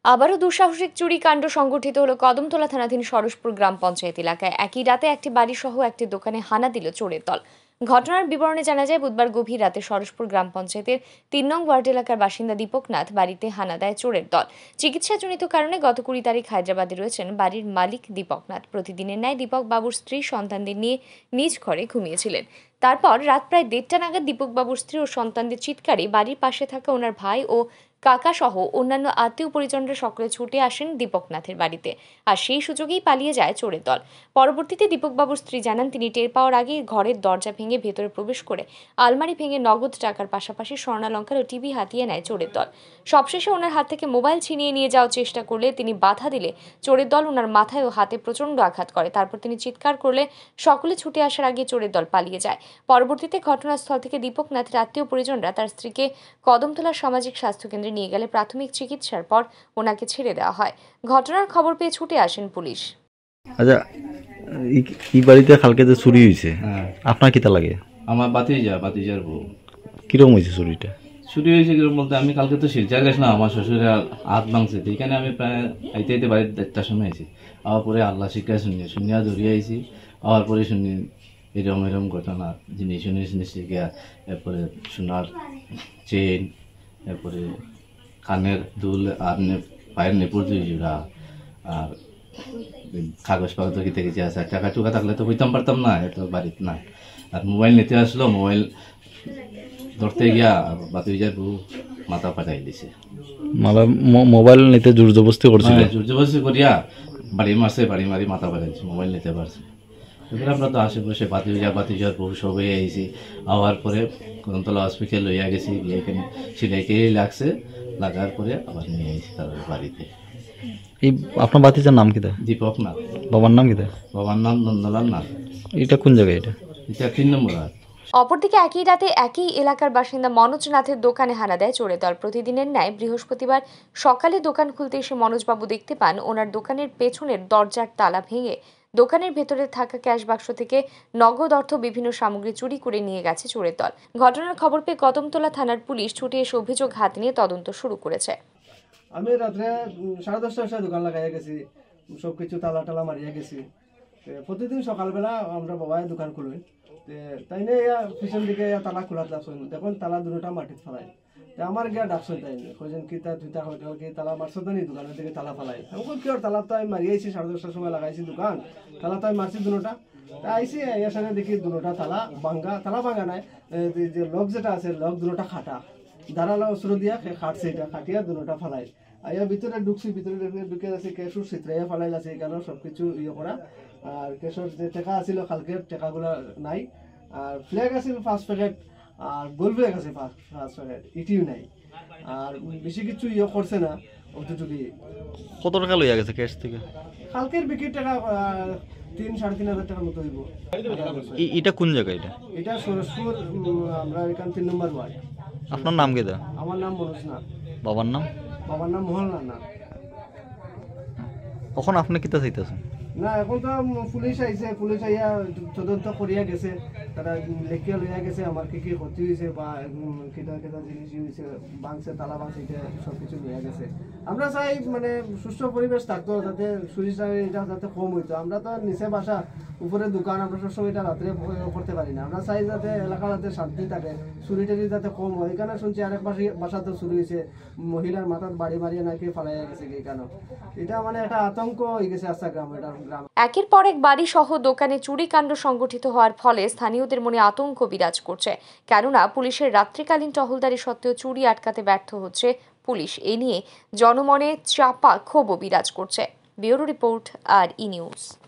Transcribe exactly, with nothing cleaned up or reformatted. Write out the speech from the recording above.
আবারও দুঃসাহসিক চুরি কাণ্ড সংঘটিত হলো কদমতলা থানাধীন সরসপুর গ্রাম পঞ্চায়েত এলাকায়। একই রাতে একটি বাড়ি সহ একটি দোকানে হানা দিল চোরের দল। ঘটনার বিবরণে জানা যায়, বুধবার গভীর রাতে সরসপুর গ্রাম পঞ্চায়েতের তিন নং ওয়ার্ড এলাকার বাসিন্দা দীপক নাথ বাড়িতে হানা দেয় চোরের দল। চিকিৎসাজনিত কারণে গত কুড়ি তারিখ হায়দ্রাবাদে রয়েছেন বাড়ির মালিক দীপক নাথ। প্রতিদিনের ন্যায় দীপক বাবুর স্ত্রী সন্তানদের নিয়ে নিজ ঘরে ঘুমিয়েছিলেন। তারপর রাত প্রায় দেড়টা নাগাদ দীপক বাবুর স্ত্রী ও সন্তানদের চিৎকারে বাড়ির পাশে থাকা ওনার ভাই ও কাকা সহ অন্যান্য আত্মীয় পরিজনরা সকলে ছুটে আসেন দীপক নাথের বাড়িতে, আর সেই সুযোগেই পালিয়ে যায় চোরের দল। পরবর্তীতে দীপক বাবুর স্ত্রী জানান, তিনি টের পাওয়ার আগেই ঘরের দরজা ভেঙে ভেতরে প্রবেশ করে আলমারি ভেঙে নগদ টাকার পাশাপাশি স্বর্ণালংকার ও টিভি হাতিয়ে নেয় চোরের দল। সবশেষে ওনার হাত থেকে মোবাইল ছিনিয়ে নিয়ে যাওয়ার চেষ্টা করলে তিনি বাধা দিলে চোরের দল ওনার মাথায় ও হাতে প্রচণ্ড আঘাত করে। তারপর তিনি চিৎকার করলে সকলে ছুটে আসার আগে চোরের দল পালিয়ে যায়। পরবর্তীতে ঘটনাস্থল থেকে দীপক নাথের আত্মীয় পরিজনরা তার স্ত্রীকে কদমতলা সামাজিক স্বাস্থ্য কেন্দ্রে নিয়ে গেলে প্রাথমিক চিকিৎসার পর ওনাকে ছেড়ে দেওয়া হয়। ঘটনার খবর পেয়ে ছুটে আসেন পুলিশ। আচ্ছা, এই বাড়িতে কালকে যে চুরি হয়েছে, আপনার কিতা লাগে? আমার বাতিজা বাতিজার বউ। কিরকম হয়েছে চুরিটা? চুরি হয়েছে কিরকম বলতে, আমি কালকে তো শিলচর গেছিলাম, আমার শ্বশুরের হাত ভাঙছে, এইখানে আমি প্রায় আইতে আইতে বাড়ির দেড়টার সময় আইছি। আবার পরে আল্লাহ শিক্ষায় শুনিয়ে শুনিয়া ধরিয়ে আইছি। আবার পরে শুনি এরম এরম ঘটনা, জিনিস শুনে শুনে শিখিয়া, এরপরে সোনার চেন, এরপরে কানের দুল, আর পায়ের নেপুর দুই জোড়া, আর কাগজ পাগজ কিতে কিছু আছে। টাকা টুকা থাকলে তো হইতাম পারতাম না, এত বাড়িতে না। আর মোবাইল নিতে আসলো, মোবাইল ধরতে গিয়া বাতিজার বউ মাথা পাঠাই দিছে। মোবাইল নিতে জোর জবরদস্তি করছিল? জোর জবরদস্তি করিয়া বাড়ি মারছে, বাড়ি মারি মাথা পাঠাইছে, মোবাইল নিতে পারছে। এবার আমরা তো আশেপাশে বাতিজা বাতিজার বউ সবাই আইছি। আবার পরে কদমতলা হসপিটাল লইয়া গেছি, গিয়ে এখানে সেটাইকে লাগছে, লাগার পরে আবার নিয়ে আইছি তার বাড়িতে। এই আপনার বাতিজার নাম কিতা? দীপক নাথ। বাবার নাম কিতা? বাবার নাম নন্দলাল নাথ। এটা কোন জায়গায়? এটা এটা তিন নম্বর। অপরদিকে একই রাতে একই এলাকার বাসিন্দা মনোজ নাথের দোকানে হানা দেয় চোরের দল। প্রতিদিনের ন্যায় বৃহস্পতিবার সকালে দোকান খুলতে এসে মনোজবাবু দেখতে পান ওনার দোকানের পেছনের দরজার তালা ভেঙে দোকানের ভেতরে থাকা ক্যাশ বাক্স থেকে নগদ অর্থ বিভিন্ন সামগ্রী চুরি করে নিয়ে গেছে চোরের দল। ঘটনার খবর পেয়ে কদমতলা থানার পুলিশ ছুটে এসে অভিযোগ হাতে নিয়ে তদন্ত শুরু করেছে। আমি রাত্রে সাড়ে দশটার সময় দোকান লাগাইয়া গেছি, সবকিছু তালা টালা মারিয়া গেছি। প্রতিদিন সকালবেলা আমরা বাবাই দোকান খুলই, তাই না পিছন দিকে তালা খোলা ডাকছেন, দেখুন তালা দুটা মাটিত ফেলাই। আমার গিয়া ডাকছেন, তাই কইছেন কি তা তুই তা কি তালা মারছো তো নি দোকানের দিকে তালা ফেলাই। আমি কি আর তালা তো আমি মারিয়েছি, সাড়ে দশটার সময় লাগাইছি দোকান, তালা তো আমি মারছি দুটা। তা আইসি এর সঙ্গে দেখি দুটা তালা ভাঙ্গা, তালা ভাঙ্গা নাই, যে লক যেটা আছে লক দুটা খাটা, দাঁড়ালো অস্ত্র দিয়া খাটছে, এটা খাটিয়া দুটা ফেলাই। আইয়া ভিতরে ঢুকছি, ভিতরে ঢুকে যাচ্ছি, কেশুর চিত্রাইয়া ফেলাই আছে, এখানে সবকিছু ইয়ে করা। আর কেশর যে টেকা আছিল কালকের টেকাগুলা নাই, আর ফ্ল্যাগ আছিল পাঁচ প্যাকেট, আর গোল ফ্ল্যাগ আছে পাঁচ পাঁচ প্যাকেট, ইটিও নাই। আর বেশি কিছু ইয়ে করছে না, অতটুকুই। কত টাকা লইয়া গেছে ক্যাশ থেকে? কালকের বিক্রির টাকা তিন সাড়ে তিন হাজার টাকার মতো হইব। এটা কোন জায়গা? এটা এটা সরসপুর, আমরা এখান তিন নম্বর ওয়ার্ড। আপনার নাম কি? আমার নাম মনোজ নাথ। বাবার নাম? বাবার নাম মোহন নাথ। কখন আপনি কিতা চাইতেছেন? না, এখন তো পুলিশ আইছে, পুলিশ আইয়া তদন্ত করিয়া গেছে, তারা লেখিয়া লইয়া গেছে আমার কি কি ক্ষতি হয়েছে বা কেটা কেটা জিনিস হয়েছে, ভাঙছে তালা ভাঙছে, এটা সব কিছু লইয়া গেছে। আমরা চাই মানে সুস্থ পরিবেশ থাকতো, যাতে চুরি চারি এটা যাতে কম হইতো। আমরা তো নিচে বাসা, উপরে দোকান, আমরা সবসময় এটা রাত্রে করতে পারি না। আমরা চাই যাতে এলাকা যাতে শান্তি থাকে, চুরি টারি যাতে কম হয়। এখানে শুনছি আরেক বাসি বাসাতে চুরি হয়েছে, মহিলার মাথার বাড়ি মারিয়ে নাকি ফালাইয়া গেছে, এখানে এটা মানে একটা আতঙ্ক হয়ে গেছে আস্থা গ্রাম। এটা একের পর এক বাড়ি সহ দোকানে চুরি কাণ্ড সংঘটিত হওয়ার ফলে স্থানীয়দের মনে আতঙ্ক বিরাজ করছে, কেননা পুলিশের রাত্রিকালীন টহলদারি সত্ত্বেও চুরি আটকাতে ব্যর্থ হচ্ছে পুলিশ। এ নিয়ে জনমনে চাপা ক্ষোভ বিরাজ করছে। Bureau report, R E news.